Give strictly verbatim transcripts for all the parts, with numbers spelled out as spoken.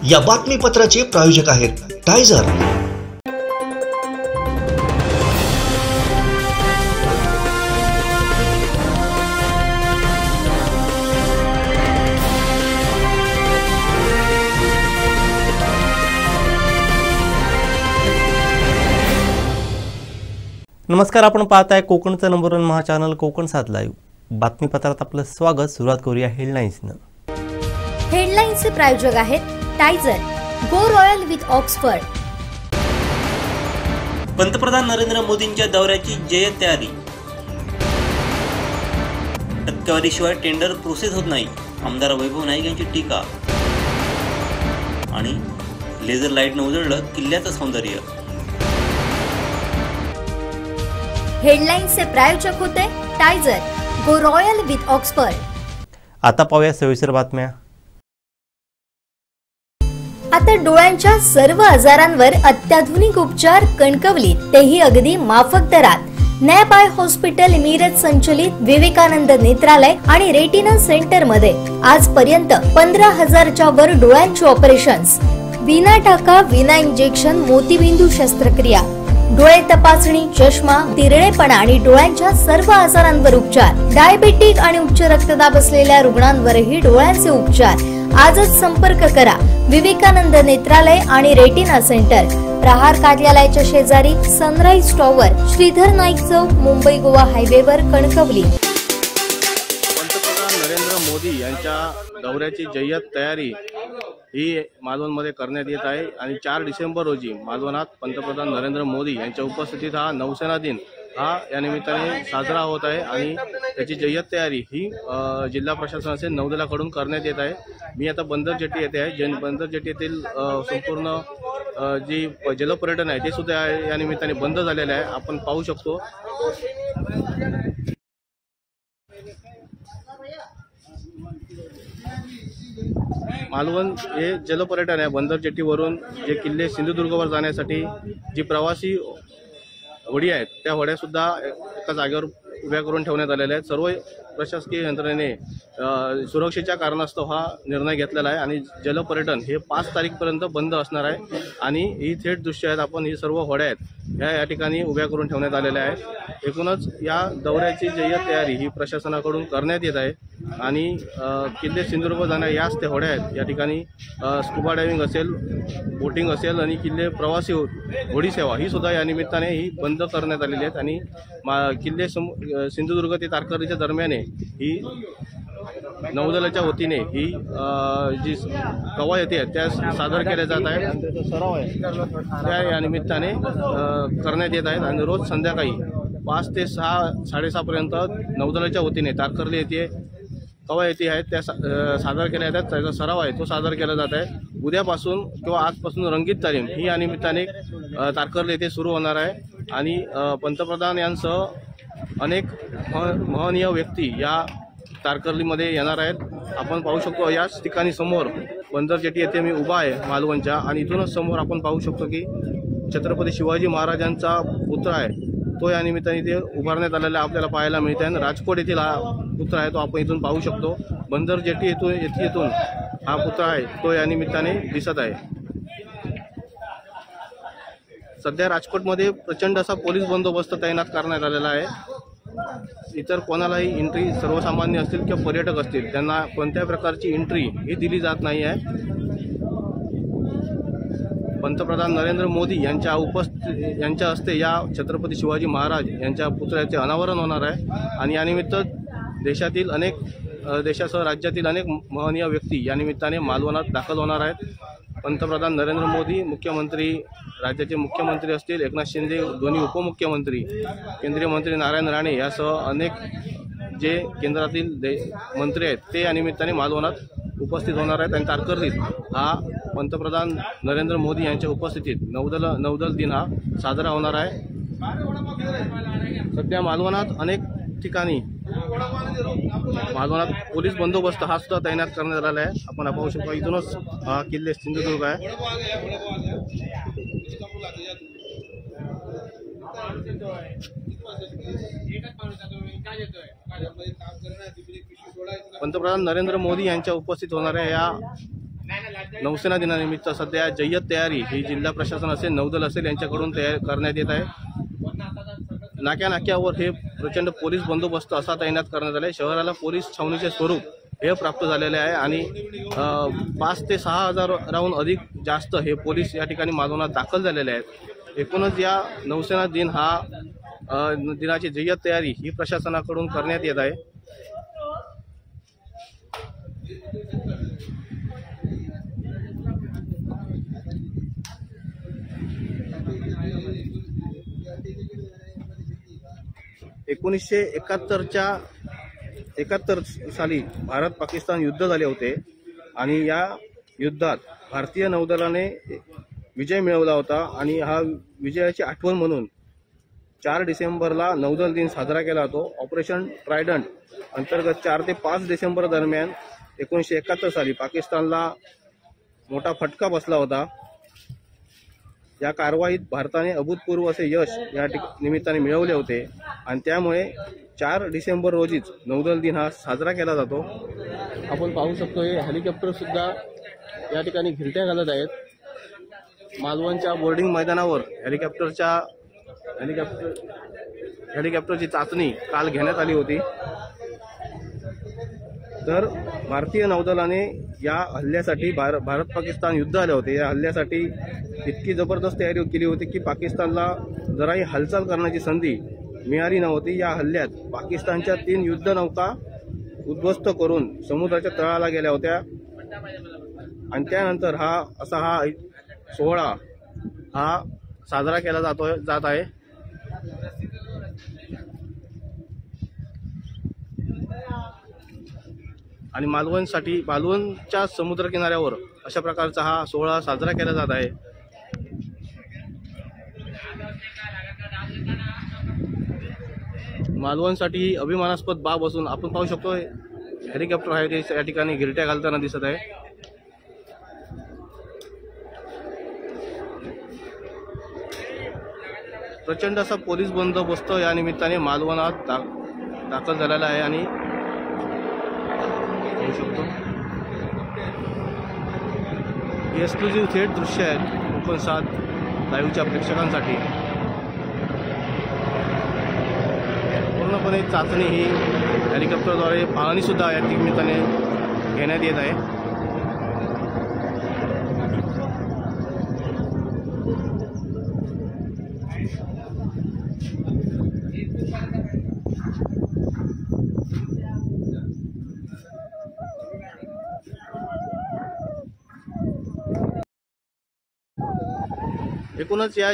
या बातमीपत्राचे प्रायोजक आहेत टायझर। नमस्कार, आपण पाहताय कोकणचा नंबर वन महा चॅनल कोकण सात लाईव्ह। बातमीपत्रात आपलं स्वागत। सुरुवात करूया हेडलाईन्सनं। हेडलाईन्सचे प्रायोजक आहेत टायझर, गो रॉयल विथ ऑक्सफर्ड। पंतप्रधान नरेंद्र मोदींच्या दौऱ्याची जय्यत तयारी। टक्केवारीशिवाय टेंडर प्रोसेस होत नाही, आमदार वैभव नाईक यांची टीका। आणि लेझर लाईटनं उजळलं किल्ल्याचं सौंदर्य। हेडलाईन्सचे प्रायोजक होते टायझर, गो रॉयल विथ ऑक्सफर्ड। आता पाहूया सविस्तर बातम्या। आता डोळ्यांच्या सर्व आजारांवर अत्याधुनिक उपचार कणकवलीत, तेही अगदी माफक दरात। नॅप आय हॉस्पिटल मिरज संचलित विवेकानंद नेत्रालय आणि रेटिना सेंटर मध्ये आजपर्यंत पंधरा हजारच्या वर डोळ्यांची ऑपरेशन्स, विना टाका विना इंजेक्शन मोतीबिंदू शस्त्रक्रिया, डोळे तपासणी, चष्मा, तिरळेपणा आणि डोळ्यांच्या सर्व आजारांवर उपचार। डायबेटिक आणि उच्च रक्तदाब असलेल्या रुग्णांवरही डोळ्यांचे उपचार। आजच संपर्क करा विवेकानंद नेत्रालय आणि रेटिना सेंटर, प्रहार कार्यालयाच्या शेजारी, सनराइज टॉवर, श्रीधर नाईक चौक, मुंबई गोवा हायवेवर, कणकवली। पंतप्रधान नरेंद्र मोदी यांच्या दौऱ्याची जय्यत तयारी ही मालवणमध्ये करण्यात येत आहे आणि चार डिसेंबर रोजी मालवणात पंतप्रधान नरेंद्र मोदी यांच्या उपस्थितीत हा नौसेना दिन हा या निमित्ताने साजरा होत आहे आणि त्याची जय्यत तयारी ही जिल्हा प्रशासन असेल नौदलाकडून करण्यात येत आहे। मी आता बंदर जेटी येथे आहे। जन बंदर जेटी येथील संपूर्ण जी जलपर्यटन आहे ते सुद्धा या निमित्ताने बंद झालेलं आहे, आपण पाहू शकतो। मालवण हे जलपर्यटन आहे। बंदर जेटीवरून जे किल्ले सिंधुदुर्गवर जाण्यासाठी जी प्रवासी होडी आहेत त्या होड्या सुद्धा एका जागेवर उभ्या करून ठेवण्यात आलेल्या आहेत। सर्व प्रशासकीय यंत्रणेने सुरक्षेच्या कारणास्तव हा निर्णय घेतलेला आहे आणि जलपर्यटन हे पाच तारीखपर्यंत बंद असणार आहे आणि ही थेट दृश्य आहेत। आपण ही सर्व होड्या आहेत ह्या या ठिकाणी उभ्या करून ठेवण्यात आलेल्या आहेत। एकूणच या दौऱ्याची जय्यत तयारी ही प्रशासनाकडून करण्यात येत आहे आणि किल्ले सिंधुदुर्ग जाण्या याच त्या होड्या आहेत। या ठिकाणी स्कुबा डायव्हिंग असेल, बोटिंग असेल आणि किल्ले प्रवासी होडी सेवा ही सुद्धा या निमित्ताने ही बंद करण्यात आलेली आहेत आणि किल्ले सिंधुदुर्ग ते तारकर्लीच्या दरम्यान ही नौदलाच्या वतीने ही जी कवायती आहेत त्या सादर केल्या जात आहेत, सराव आहे त्या या निमित्ताने करण्यात येत आहेत आणि रोज संध्याकाळी पाच ते सहा साडेसहापर्यंत नौदलाच्या वतीने तारकर्ली येथे कवायती आहेत त्या सादर केल्या जातात, त्याचा सराव आहे तो सादर केला जात आहे। उद्यापासून किंवा आजपासून रंगीत तालीम ही या निमित्ताने तारकर्ली येथे सुरू होणार आहे आणि पंतप्रधान यांसह अनेक महनीय व्यक्ती या तारकर्लीमध्ये येणार आहेत। आपण पाहू शकतो याच ठिकाणी समोर बंदर जेटी येथे मी उभा आहे मालवणच्या आणि इथूनच समोर आपण पाहू शकतो की छत्रपती शिवाजी महाराजांचा पुतळा आहे तो या निमित्ताने ते उभारण्यात आलेला आपल्याला पाहायला मिळते आणि राजकोट येथील हा पुतळा आहे तो आपण इथून पाहू शकतो। बंदर जेटी येथून येथे येथून हा पुतळा आहे तो या निमित्ताने दिसत आहे। सध्या राजकोटमध्ये प्रचंड असा पोलीस बंदोबस्त तैनात करण्यात आलेला आहे। इतर कोणालाही एंट्री, सर्वसामान्य असतील किंवा पर्यटक असतील त्यांना कोणत्या प्रकारची एंट्री ही दिली जात नाही आहे। पंतप्रधान नरेंद्र मोदी यांच्या उपस्थित यांच्या हस्ते या छत्रपती शिवाजी महाराज यांच्या पुतळ्याचे अनावरण होणार आहे आणि यानिमित्त देशातील अनेक देशासह राज्यातील अनेक महनीय व्यक्ती या निमित्ताने मालवणात दाखल होणार आहेत। पंतप्रधान नरेंद्र मोदी, मुख्यमंत्री राज्याचे मुख्यमंत्री असतील एकनाथ शिंदे, दोन्ही उपमुख्यमंत्री, केंद्रीय मंत्री नारायण राणे यासह अनेक जे केंद्रातील मंत्री आहेत ते या निमित्ताने मालवणात उपस्थित होणार आहेत आणि तारकर्लीत हा पंतप्रधान नरेंद्र मोदी यांच्या उपस्थितीत नौदल नौदल दिन हा साजरा होणार आहे। सध्या मालवणात अनेक ठिकाणी मालवणात पोलीस बंदोबस्त हा सुद्धा तैनात करण्यात आलेला आहे। आपण पाहू शकतो इथूनच हा किल्ले सिंधुदुर्ग आहे। पंतप्रधान नरेंद्र मोदी यांच्या उपस्थित होणाऱ्या या नौसेना दिनानिमित्त सध्या जय्यत तयारी ही जिल्हा प्रशासन असेल, नौदल असेल यांच्याकडून तयार करण्यात येत आहे. नाक्या नाक्यावर हे प्रचंड पोलीस बंदोबस्त असा तैनात करण्यात आला आहे. शहराला पोलीस छावणीचे स्वरूप हे प्राप्त झालेले आहे आणि पाच ते सहा हजाराहून अधिक जास्त हे पोलीस या ठिकाणी मालवणात दाखल झालेले आहेत. एकूणच या नौसेना दिन हा दिनाची जय्यत तयारी ही प्रशासनाकडून करण्यात येत आहे. एकोणीसशे एकाहत्तरच्या एकाहत्तर साली भारत पाकिस्तान युद्ध झाले होते आणि या युद्धात भारतीय नौदलाने विजय मिळवला होता आणि हा विजयाची आठवण म्हणून चार डिसेंबरला नौदल दिन साजरा केला जातो. ऑपरेशन ट्रायडंट अंतर्गत चार ते पाच डिसेंबर दरम्यान एकोणीसशे एकाहत्तर साली पाकिस्तानला मोठा फटका बसला होता. या कारवाईत भारताने अभूतपूर्व असे यश या निमित्ताने मिळवले होते आणि त्यामुळे चार डिसेंबर रोजीच नौदल दिन हा साजरा केला जातो. आपण पाहू शकतो हे हेलिकॉप्टर सुद्धा या ठिकाणी घिरट्या घालत आहेत. मालवणच्या बोर्डिंग मैदानावर हेलिकॉप्टरच्या हेलिकॉप्टर हेलिकॉप्टरची चाचणी काल घेण्यात आली होती. तर भारतीय नौदलाने या हल्ल्यासाठी भार भारत पाकिस्तान युद्ध आले होते. या हल्ल्यासाठी इतकी जबरदस्त तयारी केली होती की पाकिस्तानला जराही हालचाल करण्याची संधी मिळाली नव्हती. या हल्ल्यात पाकिस्तानच्या तीन युद्धनौका उद्ध्वस्त करून समुद्राच्या तळाला गेल्या होत्या आणि त्यानंतर हा असा हा सोहळा हा साजरा केला जातोय जात आहे. आणि मालवणसाठी मालवणच्या समुद्र किनाऱ्यावर अशा प्रकारचा हा सोहळा साजरा केला जात आहे. मालवणसाठी अभिमानास्पद बाब असून आपण पाहू शकतो हेलिकॉप्टर आहे ते या ठिकाणी गिरट्या घालताना दिसत आहे. प्रचंड असा पोलीस बंदोबस्त या निमित्ताने मालवणात दा, दाखल झालेला आहे आणि पाहू शकतो एक्सक्लुझिव्ह थेट दृश्य आहेत कोकण सात लाईव्हच्या प्रेक्षकांसाठी. पूर्णपणे चाचणी ही हेलिकॉप्टरद्वारे पाहणी सुद्धा या निमित्ताने घेण्यात येत आहे. एकूणच या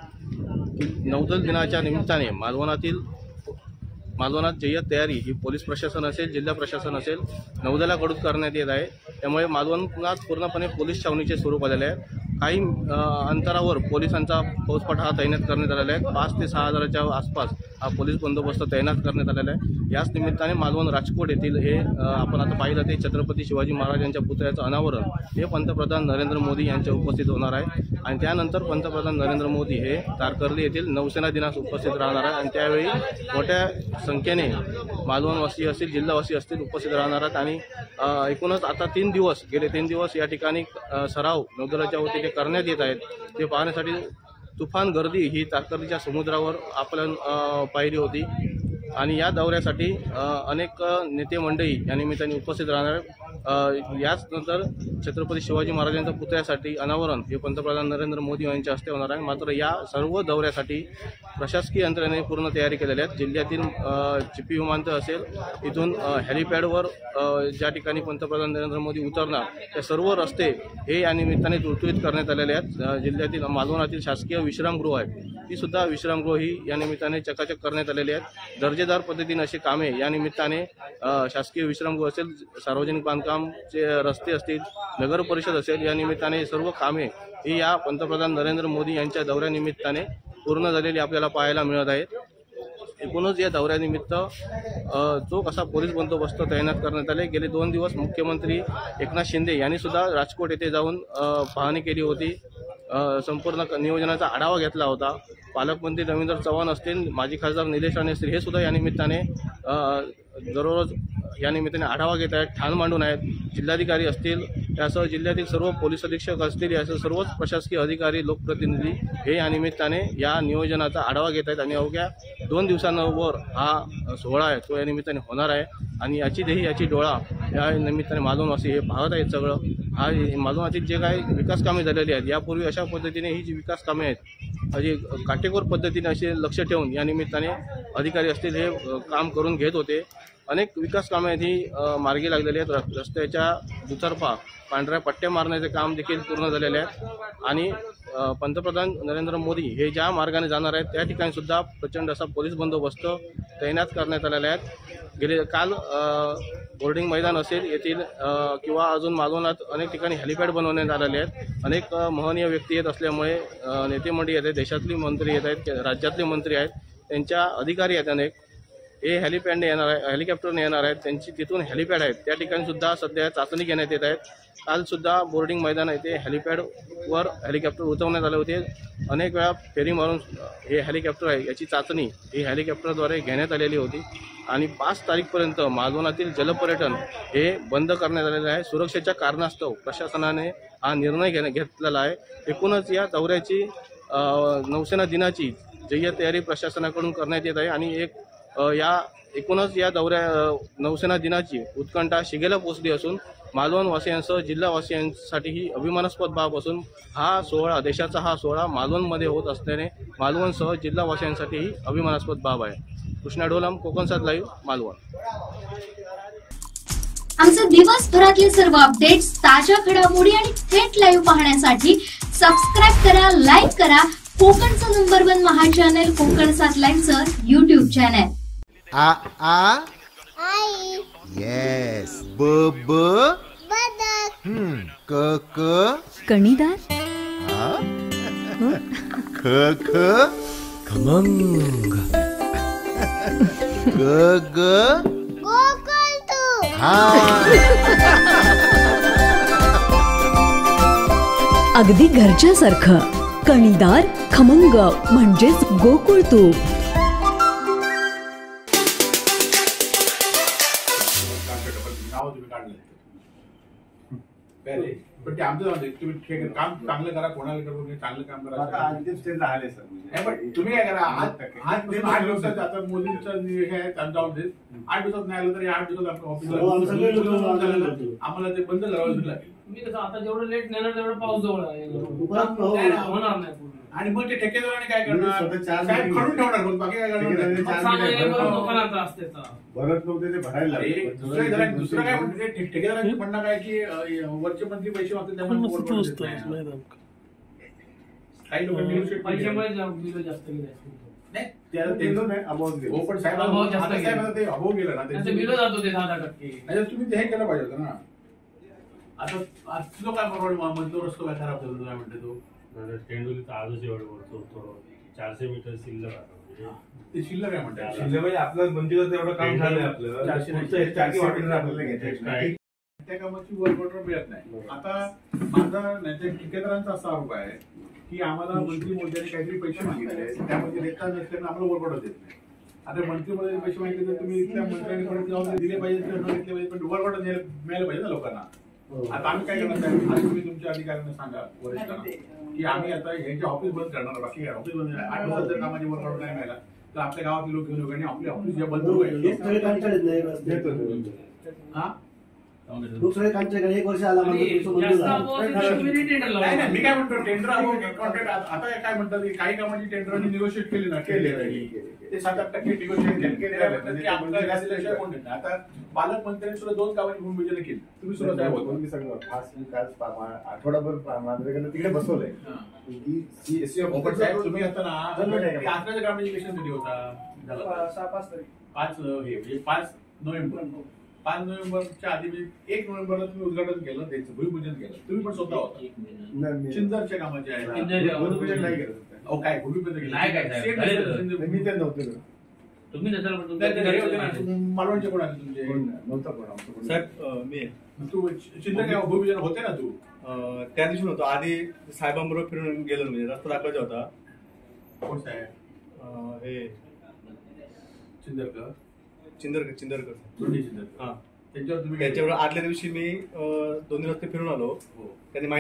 नौदल दिनाच्या निमित्ताने मालवणातील मालवणात जय्यत तयारी ही पोलीस प्रशासन असेल, जिल्हा प्रशासन असेल, नौदलाकडून करण्यात येत आहे. त्यामुळे मालवणात पूर्णपणे पोलीस छावणीचे स्वरूप आलेले आहे. काही अंतरावर पोलिसांचा फौजफाटा हा तैनात करण्यात आलेला आहे. पाच ते सहा हजाराच्या आसपास हा पोलीस बंदोबस्त तैनात करण्यात आलेला आहे. याच निमित्ताने मालवण राजकोट येथील हे आपण आता पाहिलं ते छत्रपती शिवाजी महाराजांच्या पुतळ्याचं अनावरण हे पंतप्रधान नरेंद्र मोदी यांच्या उपस्थित होणार आहे आणि त्यानंतर पंतप्रधान नरेंद्र मोदी हे तारकर्ली येथील नौसेना दिनास उपस्थित राहणार आहे आणि त्यावेळी मोठ्या संख्येने मालवणवासी असतील, जिल्हावासी असतील उपस्थित राहणार आहेत. आणि एकूणच आता तीन दिवस गेले तीन दिवस या ठिकाणी सराव नौदलाच्या वतीने करण्यात येत आहेत. ते पाहण्यासाठी तुफान गर्दी ही तारकर्लीच्या समुद्रावर आपण पाहिली होती आणि या दौऱ्यासाठी अनेक नेते मंडळी या निमित्ताने उपस्थित राहणार आहेत. याच नंतर छत्रपती शिवाजी महाराजांच्या पुतळ्यासाठी अनावरण हे पंतप्रधान नरेंद्र मोदी यांच्या हस्ते होणार आहे. मात्र या सर्व दौऱ्यासाठी प्रशासकीय यंत्रणेने पूर्ण तयारी केलेली आहे. जिल्ह्यातील चिपी विमानतळ असेल, इथून हेलिपॅडवर ज्या ठिकाणी पंतप्रधान नरेंद्र मोदी उतरणार त्या सर्व रस्ते हे या निमित्ताने तुळतुळीत करण्यात आलेले आहेत. जिल्ह्यातील मालवणातील शासकीय विश्रामगृह आहे ती सुद्धा विश्रामगृह ही या निमित्ताने चकाचक करण्यात आलेली आहेत. दर्जेदार पद्धतीने अशी कामे या निमित्ताने शासकीय विश्रामगृह असेल, सार्वजनिक बांधकामचे रस्ते असतील, नगर परिषद असेल, या निमित्ताने सर्व कामे ही या पंतप्रधान नरेंद्र मोदी यांच्या दौऱ्यानिमित्ताने पूर्ण झालेली आपल्याला पाहायला मिळत आहेत. एकूणच या दौऱ्यानिमित्त चोख असा पोलीस बंदोबस्त तैनात करण्यात आले. गेले दोन दिवस मुख्यमंत्री एकनाथ शिंदे यांनी सुद्धा राजकोट येथे जाऊन पाहणी केली होती, संपूर्ण नियोजनाचा आढावा घेतला होता. पालकमंत्री रवींद्र चव्हाण असतील, माजी खासदार निलेश राणे असतील, हे सुद्धा या निमित्ताने दररोज या निमित्ताने आढावा घेत आहेत, ठाण मांडून आहेत. जिल्हाधिकारी असतील, त्यासह जिल्ह्यातील सर्व पोलीस अधीक्षक असतील, यासह सर्वच प्रशासकीय अधिकारी, लोकप्रतिनिधी हे या निमित्ताने या नियोजनाचा आढावा घेत आहेत. आणि अवघ्या दोन दिवसांवर हा सोहळा आहे तो या निमित्ताने होणार आहे. आणि याची देही याची डोळा या निमित्ताने मालवणवासी हे पाहत आहेत. सगळं हा मालवणातील जे काही विकास कामे झालेली आहेत, यापूर्वी अशा पद्धतीने ही जी विकास कामे आहेत अशी काटेकोर पद्धतीने असे लक्ष ठेवून या निमित्ताने अधिकारी असतील हे काम करून घेत होते. अनेक विकास कामे ही मार्गी लागलेली आहेत. रस्त्याच्या दुतर्फा पांढऱ्या पट्ट्या मारण्याचे काम देखील पूर्ण झालेले आहेत. आणि पंतप्रधान नरेंद्र मोदी हे ज्या मार्गाने जाणार आहेत त्या ठिकाणी सुद्धा प्रचंड असा पोलीस बंदोबस्त तैनात करण्यात आलेला आहे. गेले काल बोर्डिंग मैदान असेल येथील किंवा अजून मालवणात अनेक ठिकाणी हेलिपॅड बनवण्यात आलेले आहेत. अनेक महनीय व्यक्ती येत असल्यामुळे नेते मंडळी येत आहेत, देशातली मंत्री येत आहेत, राज्यातले मंत्री आहेत, त्यांच्या अधिकारी आहेत अनेक, हे हेलिपॅडने येणार आहे, हेलिकॉप्टरने येणार आहेत. त्यांची तिथून हेलिपॅड आहेत त्या ठिकाणी सुद्धा सध्या चाचणी घेण्यात येत आहेत. काल सुद्धा बोर्डिंग मैदान येथे हेलिपॅडवर हेलिकॉप्टर उतरवण्यात आले होते. अनेक वेळा फेरी मारून हे हेलिकॉप्टर आहे याची चाचणी ही हेलिकॉप्टरद्वारे घेण्यात आलेली होती. आणि पाच तारीखपर्यंत मालवणातील जलपर्यटन हे बंद करण्यात आलेलं आहे. सुरक्षेच्या कारणास्तव प्रशासनाने हा निर्णय घेण्या घेतलेला आहे. एकूणच या दौऱ्याची नौसेना दिनाची जय्यत तयारी प्रशासनाकडून करण्यात येत आहे. आणि एक या एकूणच या दौऱ्या नौसेना दिनाची उत्कंठा शिगेला पोहोचली असून मालवणवासियांसह जिल्हावासियांसाठी ही अभिमानास्पद बाब असून हा सोहळा, देशाचा हा सोहळा मालवणमध्ये होत असल्याने मालवणसह जिल्हावासियांसाठी ही अभिमानास्पद बाब आहे. कृष्णा डोलम, कोकणसात लाईव्ह, मालवण. आमचे दिवसभरातले सर्व अपडेट्स, ताज्या घडामोडी आणि थेट लाईव्ह पाहण्यासाठी सबस्क्राईब करा, लाईक करा कोकणचं नंबर वन महा चॅनल कोकणसात लाईव्हचं युट्यूब चॅनल. आ आ आई येस ब ब बदक हम्म क क कणीदार आ ख ख खमंग ग ग गोकुळतू हा अगदी घरच्यासारखं कणीदार खमंग म्हणजेच गोकुळ तूप. पण ते आमचं तुम्ही काम चांगलं करा, कोणाला करू चांगलं काम करा. तुम्ही काय करा, आज आठ दिवसात आता मोदींचं हे आहे जाऊन दे, आठ दिवसात नाही आलं तरी आठ दिवसात ऑफिसला आम्हाला ते बंद करावं लागेल. मी कसं आता जेवढं लेट नेणार तेवढं पाऊस जवळ होणार नाही. आणि मग ते ठेकेदाराने काय करणार, खडून ठेवणार, बाकी काय करणार. दुसरं काय म्हणते ठेकेदारांचं म्हणणं काय की वरचे मंत्री पैसे मागतात त्यामुळे काही लोक पैशामुळे जास्त गेले हो, पण साहेब ते अभाव गेलं ना, बिलो जातो ते दहा दहा टक्के. तुम्ही हे केलं पाहिजे होतं ना. आता तुझं काय परवड मजदूर रस्तो काय खराब झाला, काय म्हणते तो टेंडोलीचा आजच एवढं वरतो चारशे मीटर शिल्लक आहे. ते शिल्लक आहे म्हणतात. शिल्लक म्हणजे आपलं मंदिराचं एवढं काम झालंय आपलं, त्या कामाची वर्क ऑर्डर मिळत नाही. आता माझा ठेकेदारांचा असा आरोप आहे की आम्हाला मंत्री मोदयांनी काहीतरी पैसे मागितले, त्यामध्ये देता नसल्याने आम्हाला वर्क ऑर्डर देत नाही. आता मंत्री मोदयांनी पैसे मागितले तर तुम्ही त्या मंत्र्यांनी परत जाऊन दिले पाहिजे किंवा न घेतले पाहिजे, पण वर्क ऑर्डर मिळायला पाहिजे ना लोकांना. आता आम्ही काय करणार साहेब, आज तुम्ही तुमच्या अधिकाऱ्यांना सांगा वरिष्ठांना की आम्ही आता ह्यांचे ऑफिस बंद करणार, बाकी काय ऑफिस बंद. आठ दिवसात जर कामाची वर्क ऑर्डर नाही मिळाला तर आपल्या गावातले लोक घेऊन येऊ आणि आपले ऑफिस जे बंद होईल. एक वर्ष आला मी काय म्हणतो टेंडर कॉन्ट्रॅक्ट आता काय म्हणतात की काही कामाची टेंडरांनी निगोशिएट केली ना, केले ते सात आठ टक्के निगोशिएट केले. आता पालकमंत्र्यांनी सुद्धा दोन कामाची भूमिपूजन केली, तुम्ही सुद्धा काय होतो मी सगळं आठवडाभर तिकडे बसवलंय. तुम्ही आता ना आत्ताच्या कामाची इलेक्शन कधी होता, पाच हे पाच नोव्हेंबर पाच नोव्हेंबरच्या आधी एक नोव्हेंबरला तुम्ही उद्घाटन केलं, त्याचं भूमिपूजन केलं, तुम्ही पण स्वतः होता. चिंदरच्या कामाचे आहे भूमिपूजन नाही केलं. अहो काय भूमिपूजन केलं मी तर नव्हतं. तुम्ही मालवणचे कोण आले तुमचे नव्हतं कोण साहेब. मी तू चिंदर भूमिपूजन होते ना, तू त्या दिवशी होतो. आधी साहेबांबरोबर फिरून गेलो, म्हणजे रस्ता दाखवायचा होता. कोण साहेब हे चिंदरकर चिंदरकर चिंदरकर दोन्ही चिंदरकर. हा त्यांच्यावर तुम्ही त्याच्यावर आदल्या दिवशी मी अं, दोन्ही रस्ते फिरून आलो. त्यांनी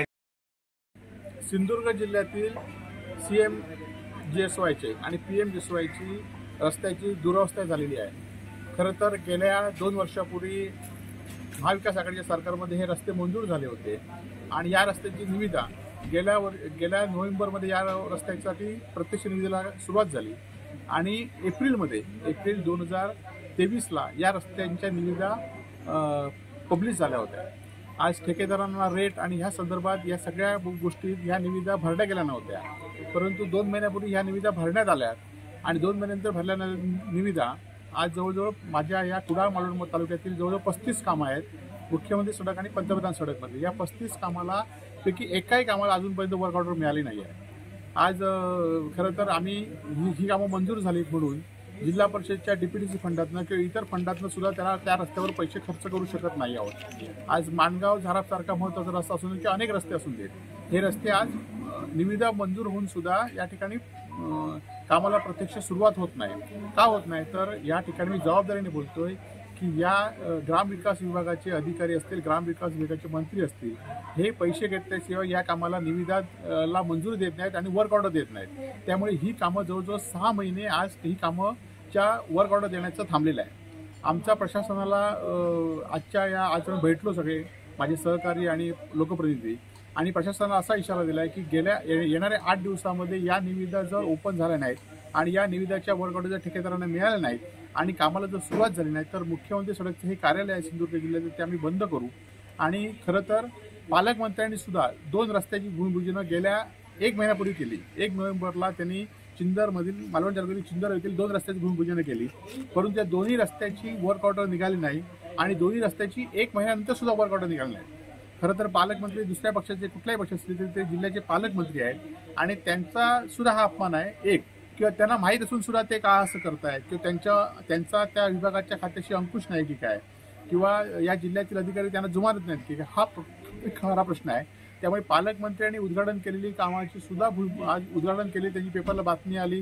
माहिती सिंधुदुर्ग जिल्ह्यातील सी एम जी एस वायचे आणि पी एम जी एस वायची रस्त्याची दुरवस्था झालेली आहे. खरं तर गेल्या दोन वर्षापूर्वी महाविकास आघाडीच्या सरकारमध्ये हे रस्ते मंजूर झाले होते आणि या रस्त्याची निविदा गेल्या वर गेल्या नोव्हेंबरमध्ये या रस्त्यासाठी प्रत्यक्ष निविदेला सुरुवात झाली आणि एप्रिलमध्ये एप्रिल दोन हजार तेवीसला या रस्त्यांच्या निविदा पब्लिश झाल्या होत्या. आज ठेकेदारांना रेट आणि ह्या संदर्भात या सगळ्या गोष्टी ह्या निविदा भरल्या गेल्या नव्हत्या, परंतु दोन महिन्यापूर्वी ह्या निविदा भरण्यात आल्या आणि दोन महिन्यानंतर भरल्या निविदा आज जवळजवळ माझ्या या कुडाळ मालवण तालुक्यातील जवळजवळ पस्तीस कामं आहेत. मुख्यमंत्री सडक आणि पंतप्रधान सडकमध्ये या पस्तीस कामाला पैकी एकाही कामाला अजूनपर्यंत वर्क ऑर्डर मिळाली नाही आहे. आज खरं तर आम्ही ही ही कामं मंजूर झाली म्हणून जिल्हा परिषदच्या डीपीडीसी फंडातनं किंवा इतर फंडातनं सुद्धा त्याला त्या रस्त्यावर पैसे खर्च करू शकत नाही आहोत. आज माणगाव झारापसारखा महत्त्वाचा रस्ता असून किंवा अनेक रस्ते असून देत हे रस्ते आज निविदा मंजूर होऊन सुद्धा या ठिकाणी कामाला प्रत्यक्ष सुरुवात होत नाही. का होत नाही तर या ठिकाणी मी जबाबदारीने बोलतोय की या ग्रामविकास विभागाचे अधिकारी असतील, ग्रामविकास विभागाचे मंत्री असतील, हे पैसे घेतल्याशिवाय या कामाला निविदाला मंजुरी देत नाहीत आणि वर्क ऑर्डर देत नाहीत. त्यामुळे ही कामं जवळजवळ सहा महिने आज ही कामंच्या वर्क ऑर्डर देण्याचं थांबलेलं आहे. आमच्या प्रशासनाला आजच्या या आज भेटलो सगळे माझे सहकारी आणि लोकप्रतिनिधी आणि प्रशासनाला असा इशारा दिला आहे की गेल्या येणाऱ्या आठ दिवसामध्ये या निविदा जर ओपन झाल्या नाहीत आणि या निविदाच्या वर्क ऑर्डर जर ठेकेदारांना मिळाल्या नाहीत आणि कामाला जर सुरुवात झाली नाही तर मुख्यमंत्री सडकचं हे कार्यालय आहे सिंधुदुर्ग जिल्ह्याचं ते आम्ही बंद करू. आणि खरं तर पालकमंत्र्यांनी सुद्धा दोन रस्त्याची भूमिपूजनं गेल्या एक महिन्यापूर्वी केली. एक नोव्हेंबरला त्यांनी चिंदरमधील मालवण तालुक्यातील चिंदर येथील दोन रस्त्याची भूमिपूजनं केली, परंतु त्या दोन्ही रस्त्याची वर्क ऑर्डर निघाली नाही आणि दोन्ही रस्त्याची एक महिन्यानंतर सुद्धा वर्क ऑर्डर निघाली नाही. खरं तर पालकमंत्री दुसऱ्या पक्षाचे कुठल्याही पक्ष असतील तरी ते जिल्ह्याचे पालकमंत्री आहेत आणि त्यांचा सुद्धा हा अपमान आहे. एक किंवा त्यांना माहीत असून सुद्धा ते का असं करतायत किंवा त्यांच्या त्यांचा त्या विभागाच्या खात्याशी अंकुश नाही की काय किंवा या जिल्ह्यातील अधिकारी त्यांना जुमानत नाहीत की काय, हा खरा प्रश्न आहे. त्यामुळे पालकमंत्र्यांनी उद्घाटन केलेली कामाची सुद्धा भू आज उद्घाटन केले, त्यांची पेपरला बातमी आली,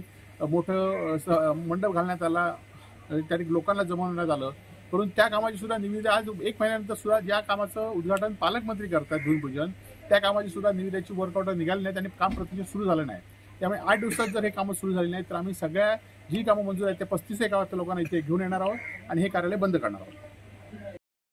मोठं मंडप घालण्यात आला, त्या लोकांना जमवण्यात आलं, परंतु त्या कामाची सुद्धा निविदा आज एक महिन्यानंतर सुद्धा ज्या कामाचं उद्घाटन पालकमंत्री करतात भूमिपूजन, त्या कामाची सुद्धा निविदाची वर्क ऑर्डर निघाली नाहीत आणि काम प्रत्यक्ष सुरू झालं नाही. त्यामुळे आठ दिवसात जर हे कामं सुरू झाली नाही तर आम्ही सगळ्या जी कामं मंजूर आहेत त्या पस्तीस एक गावातल्या लोकांना इथे घेऊन येणार आहोत आणि हे कार्यालय बंद करणार आहोत.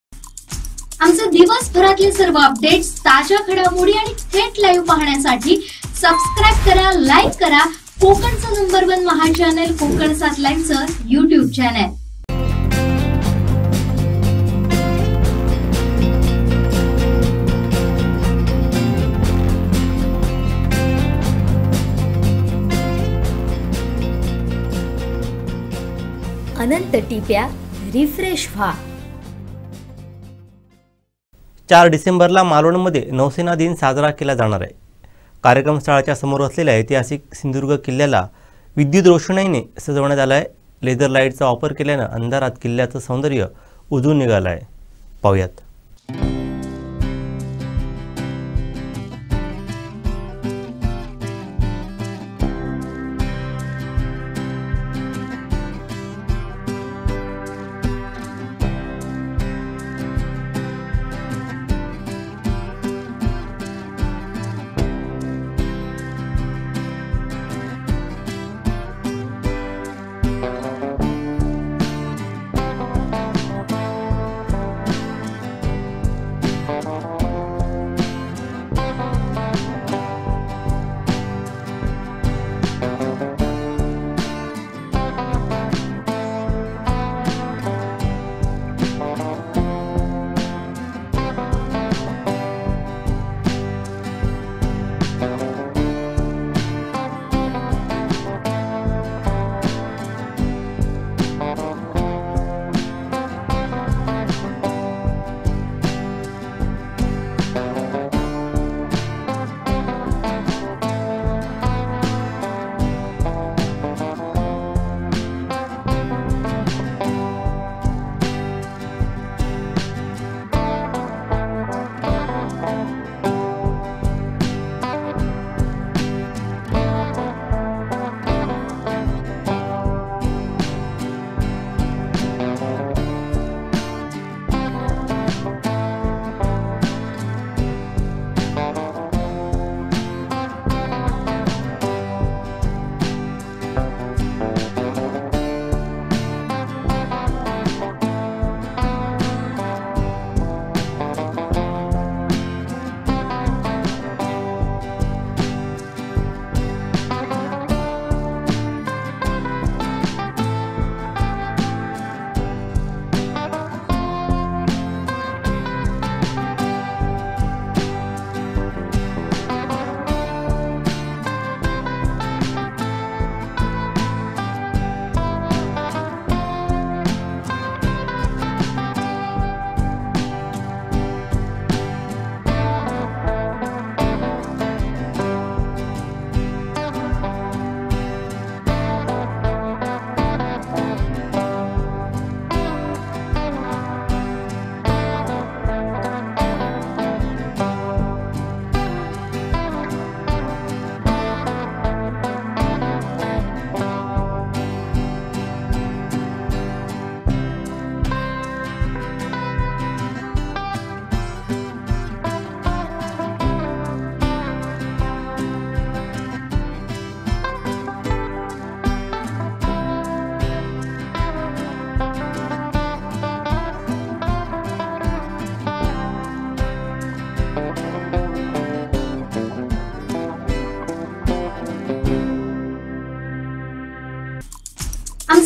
आमचे दिवसभरातले सर्व अपडेट्स, ताज्या घडामोडी आणि थेट लाईव्ह पाहण्यासाठी सबस्क्राईब करा, लाईक करा कोकणचं नंबर वन महा चॅनल कोकण सात लाईनचं युट्यूब चॅनल. अनंत टिप्या रिफ्रेश व्हा. चार डिसेंबरला मालवणमध्ये नौसेना दिन साजरा केला जाणार आहे. कार्यक्रम स्थळाच्या समोर असलेल्या ऐतिहासिक सिंधुदुर्ग किल्ल्याला विद्युत रोषणाईने सजवण्यात आलं आहे. लेझर लाईटचा वापर केल्यानं अंधारात किल्ल्याचं सौंदर्य उजळून निघालं आहे. पाहूयात.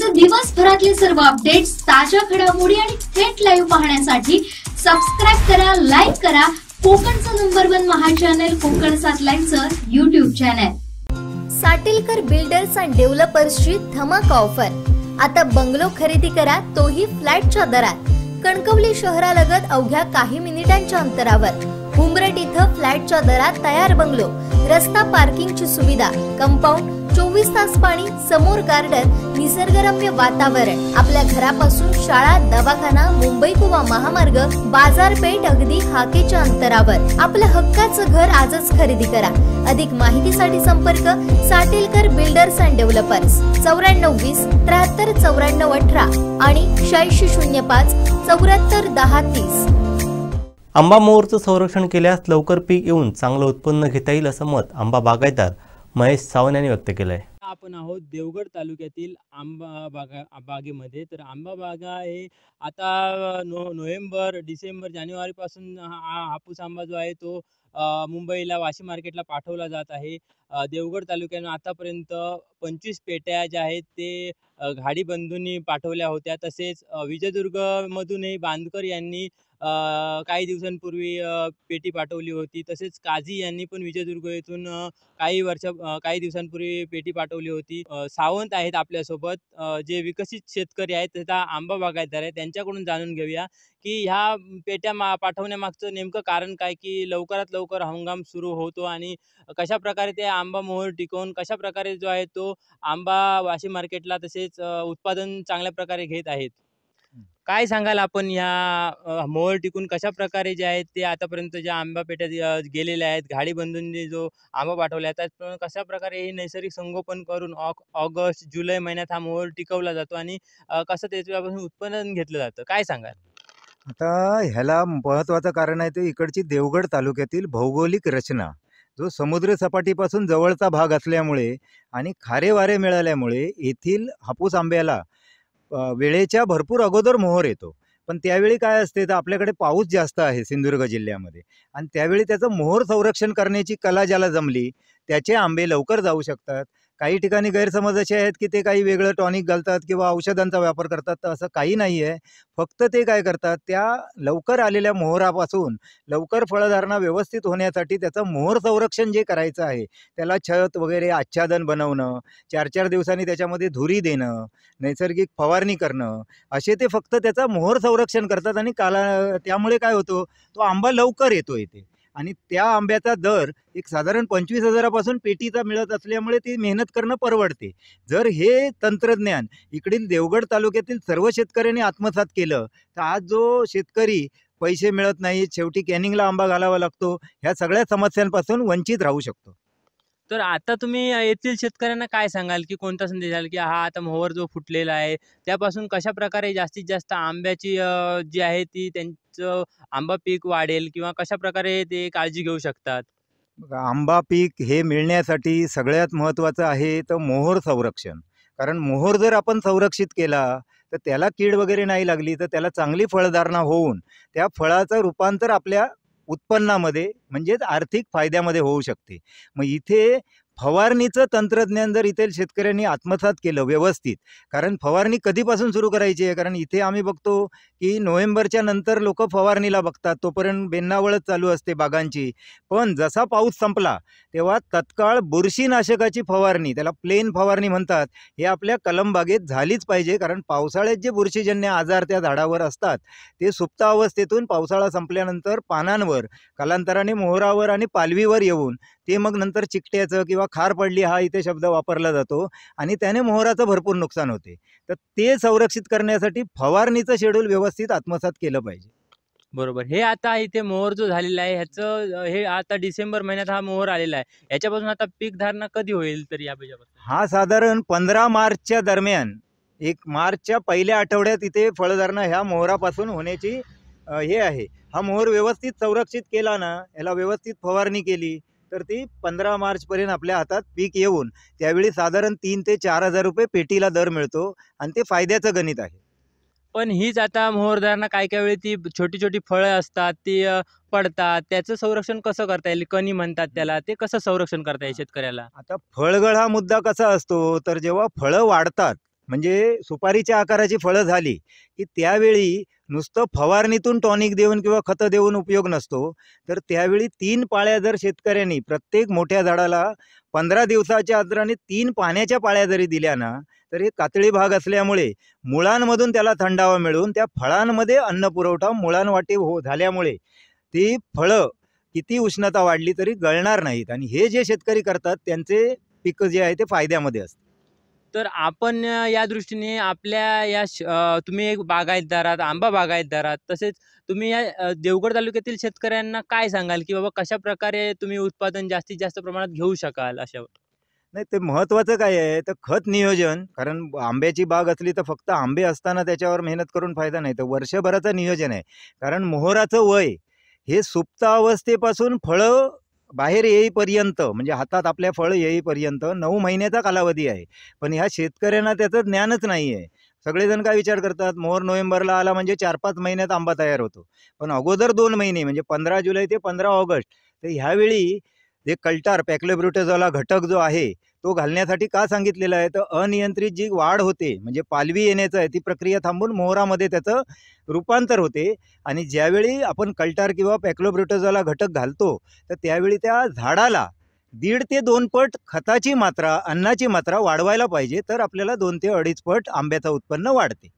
तसेच दिवसभरातले सर्व अपडेट्स, ताज्या घडामोडी आणि थेट लाईव्ह पाहण्यासाठी सबस्क्राईब करा, लाईक करा कोकणचं नंबर वन महा चॅनल कोकण सात लाईव्हचं YouTube channel. Satilkar builders and डेव्हलपर्सची धमाका ऑफर. आता बंगलो खरेदी करा, तोही फ्लॅटच्या दरात. कणकवली शहरालगत अवघ्या काही मिनिटांच्या अंतरावर उमरट इथं फ्लॅटच्या दरात तयार बंगलो, रस्ता पार्किंगची सुविधा, कंपाऊंड, चोवीस तास पाणी, समोर गार्डन, निसर्गरम्य वातावरण. आपल्या घरापासून शाळा, दवाखाना, मुंबई गोवा महामार्ग, बाजारपेठ अगदी हाकेच्या अंतरावर. आपलं हक्काचं घर आजच खरेदी करा. अधिक माहितीसाठी संपर्क साटिलकर बिल्डर्स अँड डेव्हलपर्स चौऱ्याण्णव वीस त्र्याहत्तर चौऱ्याण्णव अठरा आणि शहाऐंशी शून्य पाच चौऱ्याहत्तर दहा तीस. आंबा मोहरचं संरक्षण केल्यास लवकर पीक येऊन चांगलं उत्पन्न घेता येईल असं मत आंबा बागायतदार महेश सावंत यांनी व्यक्त केलं आहे. आपण आहोत देवगड तालुक्यातील आंबा बागा बागेमध्ये. तर आंबा बागा हे आता नो नोव्हेंबर डिसेंबर जानेवारीपासून हा हापूस आंबा जो आहे तो मुंबईला वाशी मार्केटला पाठवला जात आहे. देवगड तालुक्यानं आतापर्यंत पंचवीस पेट्या ज्या आहेत ते घाडी बंधूंनी पाठवल्या होत्या. तसेच विजयदुर्गमधूनही बांदकर यांनी काही दिवसांपूर्वी पेटी पाठवली होती. तसेच काझी यांनी पण विजयदुर्ग येथून काही वर्षा काही दिवसांपूर्वी पेटी पाठवली होती. सावंत आहेत आपल्यासोबत जे विकसित शेतकरी आहेत तथा आंबा बागायतदार आहेत. त्यांच्याकडून जाणून घेऊया की ह्या पेट्या मा पाठवण्यामागचं नेमकं कारण काय, की लवकरात लवकर हंगाम सुरू होतो आणि कशा प्रकारे ते आंबा मोहर टिकवून कशा प्रकारे जो आहे तो आंबा वाशी मार्केटला तसेच उत्पादन चांगल्या प्रकारे घेत आहेत. काय सांगाल आपण ह्या मोहर टिकून कशा प्रकारे जे आहेत ते आतापर्यंत ज्या आंबा पेट्या गेलेल्या आहेत, घाडी बंधूंनी जो आंबा पाठवला आहे त्यात कशा प्रकारे हे नैसर्गिक संगोपन करून ऑगस्ट जुलै महिन्यात हा मोहर टिकवला जातो आणि कसं त्याच्यापासून उत्पादन घेतलं जातं, काय सांगाल? आता ह्याला महत्त्वाचं कारण आहे ते इकडची देवगड तालुक्यातील भौगोलिक रचना, जो समुद्र सपाटीपासून जवळचा भाग असल्यामुळे आणि खारे वारे मिळाल्यामुळे येथील हापूस आंब्याला वेळेच्या भरपूर अगोदर मोहर येतो. पण त्यावेळी काय असते तर आपल्याकडे पाऊस जास्त आहे सिंधुदुर्ग जिल्ह्यामध्ये आणि त्यावेळी त्याचं मोहर संरक्षण करण्याची कला ज्याला जमली त्याचे आंबे लवकर जाऊ शकतात. काही ठिकाणी गैरसमज असे आहेत की ते काही वेगळं टॉनिक घालतात किंवा औषधांचा वापर करतात, तर असं काही नाही आहे. फक्त ते काय करतात, त्या लवकर आलेल्या मोहरापासून लवकर फळधारणा व्यवस्थित होण्यासाठी त्याचं मोहर संरक्षण जे करायचं आहे त्याला छत वगैरे आच्छादन बनवणं, चार चार दिवसांनी त्याच्यामध्ये धुरी देणं, नैसर्गिक फवारणी करणं, असे ते फक्त त्याचं मोहर संरक्षण करतात आणि काला त्यामुळे काय होतो तो आंबा लवकर येतो इथे. आणि त्या आंब्याचा दर एक साधारण पंचवीस हजारापासून पेटीचा मिळत असल्यामुळे ती मेहनत करणं परवडते. जर हे तंत्रज्ञान इकडील देवगड तालुक्यातील सर्व शेतकऱ्यांनी आत्मसात केलं तर आज जो शेतकरी पैसे मिळत नाही, शेवटी कॅनिंगला आंबा घालावा लागतो, ह्या सगळ्या समस्यांपासून वंचित राहू शकतो. तर आता तुम्ही येथील शेतकऱ्यांना काय सांगाल की कोणता संदेश द्याल की हा आता मोहर जो फुटलेला आहे त्यापासून कशा प्रकारे जास्तीत जास्त आंब्याची जी आहे ती त्यांचं आंबा पीक वाढेल किंवा कशा प्रकारे ते काळजी घेऊ शकतात? आंबा पीक हे मिळण्यासाठी सगळ्यात महत्त्वाचं आहे तर मोहर संरक्षण. कारण मोहर जर आपण संरक्षित केला तर त्याला कीड वगैरे नाही लागली तर त्याला चांगली फळधारणा होऊन त्या फळाचं रूपांतर आपल्या उत्पन्नामध्ये म्हणजेच आर्थिक फायद्यामध्ये होऊ शकते. मग इथे फवारणीचं तंत्रज्ञान जर इथे शेतकऱ्यांनी आत्मसात केलं व्यवस्थित, कारण फवारणी कधीपासून सुरू करायची आहे, कारण इथे आम्ही बघतो की नोव्हेंबरच्या नंतर लोक फवारणीला बघतात, तोपर्यंत बेन्नावळच चालू असते बागांची. पण जसा पाऊस संपला तेव्हा तत्काळ बुरशीनाशकाची फवारणी, त्याला प्लेन फवारणी म्हणतात, हे आपल्या कलम बागेत झालीच पाहिजे. कारण पावसाळ्यात जे बुरशीजन्य आजार त्या झाडावर असतात ते सुप्त अवस्थेतून पावसाळा संपल्यानंतर पानांवर, कालांतराने मोहरावर आणि पालवीवर येऊन ते मग नंतर चिकट्याचं किंवा खार पडली हा इथे शब्द वापरला जातो आणि त्याने मोहराचं भरपूर नुकसान होते. तर ते संरक्षित करण्यासाठी फवारणीचं शेड्यूल व्यवस्थित आत्मसात केलं पाहिजे. बरोबर. हे आता इथे मोहर जो झालेला आहे ह्याचं हे आता डिसेंबर महिन्यात हा मोहर आलेला आहे, याच्यापासून आता पीक धारणा कधी होईल तर या बीजापासून? हा साधारण पंधरा मार्चच्या दरम्यान, एक मार्चच्या पहिल्या आठवड्यात इथे फळधारणा ह्या मोहरापासून होण्याची हे आहे. हा मोहर व्यवस्थित संरक्षित केला ना, याला व्यवस्थित फवारणी केली तर ती पंधरा मार्चपर्यंत आपल्या हातात पीक येऊन त्यावेळी साधारण तीन ते चार हजार रुपये पेटीला दर मिळतो आणि ते फायद्याचं गणित आहे. पण हीच आता मोहरधारणा काय काय वेळी ती छोटी छोटी फळं असतात ती पडतात, त्याचं संरक्षण कसं करता येईल? कणी म्हणतात त्याला, ते कसं संरक्षण करता येईल शेतकऱ्याला? आता फळगळ हा मुद्दा कसा असतो तर जेव्हा फळं वाढतात म्हणजे सुपारीच्या आकाराची फळं झाली की त्यावेळी नुसतं फवारणीतून टॉनिक देऊन किंवा खतं देऊन उपयोग नसतो, तर त्यावेळी तीन पाळ्या जर शेतकऱ्यांनी प्रत्येक मोठ्या झाडाला पंधरा दिवसाच्या अंतराने तीन पाण्याच्या पाळ्या जरी दिल्या ना, तर हे कातळी भाग असल्यामुळे मुळांमधून त्याला थंडावा मिळून त्या फळांमध्ये अन्न पुरवठा मुळांवाटे हो झाल्यामुळे ती फळं किती उष्णता वाढली तरी गळणार नाहीत आणि हे जे शेतकरी करतात त्यांचे पीक जे आहे ते फायद्यामध्ये असतं. तर आपण अ, या दृष्टीने आपल्या या श अ, तुम्ही एक बागायतदार आहात, आंबा बागायतदार आहात. तसेच तुम्ही या अ, देवगड तालुक्यातील शेतकऱ्यांना काय सांगाल, की बाबा कशाप्रकारे तुम्ही उत्पादन जास्तीत जास्त प्रमाणात घेऊ शकाल अशावर? नाही, ते महत्त्वाचं काय आहे तर खत नियोजन. कारण आंब्याची बाग असली तर फक्त आंबे असताना त्याच्यावर मेहनत करून फायदा नाही, तर वर्षभराचं नियोजन आहे. कारण मोहराचं वय हे सुप्त अवस्थेपासून फळं बाहेर येईपर्यंत, म्हणजे हातात आपल्या फळं येईपर्यंत नऊ महिन्याचा कालावधी आहे. पण ह्या शेतकऱ्यांना त्याचं ज्ञानच नाही आहे. सगळेजण काय विचार करतात, मोहर नोव्हेंबरला आला म्हणजे चार पाच महिन्यात आंबा तयार होतो. पण अगोदर दोन महिने म्हणजे पंधरा जुलै ते पंधरा ऑगस्ट, तर ह्यावेळी जे कल्टार पॅक्लोब्युटेझोला घटक जो आहे तो घालण्यासाठी का सांगितलेला आहे, तर अनियंत्रित जी वाढ होते म्हणजे पालवी येण्याचं आहे ती प्रक्रिया थांबून मोहरामध्ये त्याचं रूपांतर होते. आणि ज्यावेळी आपण कल्टार किंवा पॅक्लोब्युटेझोला घटक घालतो तर त्यावेळी त्या झाडाला दीड ते दोन पट खताची मात्रा, अन्नाची मात्रा वाढवायला पाहिजे, तर आपल्याला दोन ते अडीच पट आंब्याचं उत्पन्न वाढते.